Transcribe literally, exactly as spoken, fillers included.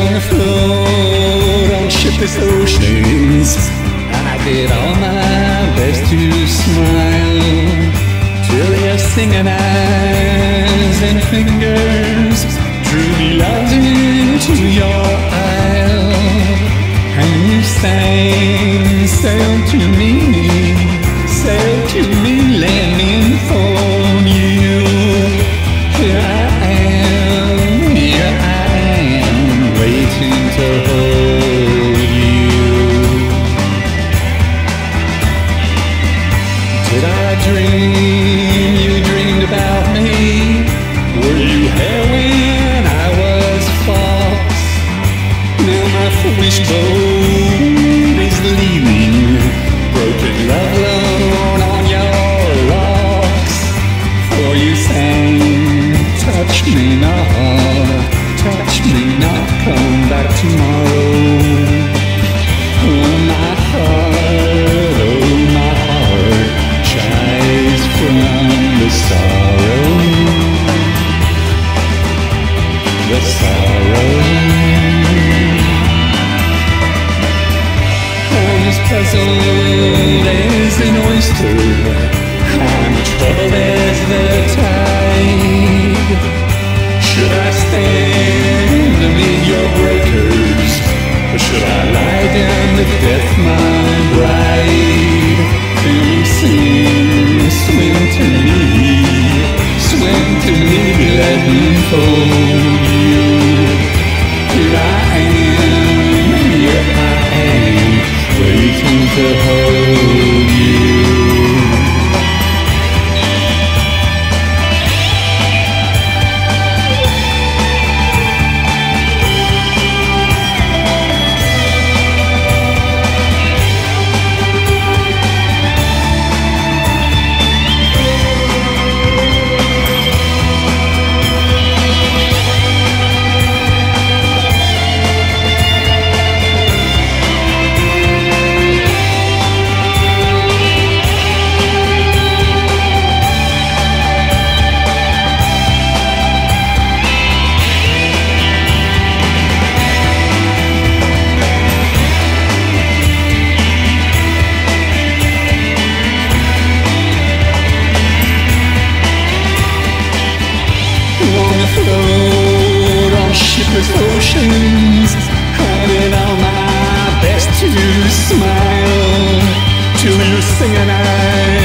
wanna float on shipless oceans. I did all my best to smile till your singing eyes and fingers drew me loves into your isle. And you sang, sail to me, sail to me, let me inform you. Here I am, here I am, waiting to hold you. Did I dream you dreamed about me? Were you here when I was false? Now my foolish boat is leaving, broken love alone on your rocks. For you sang, touch me not, touch me not, come back tomorrow. Oh my heart, oh my heart, shines from the sorrow, the sorrow. I'm as puzzled as an oyster, I'm troubled as the tide. Should I stand amid your breakers, or should I lie down with death, my bride? Feel me sing, swim to me, swim to me, let me hold you. Here I am, here I am, waiting to hold you. Float on shipless oceans, I did all my best to smile till your singing eyes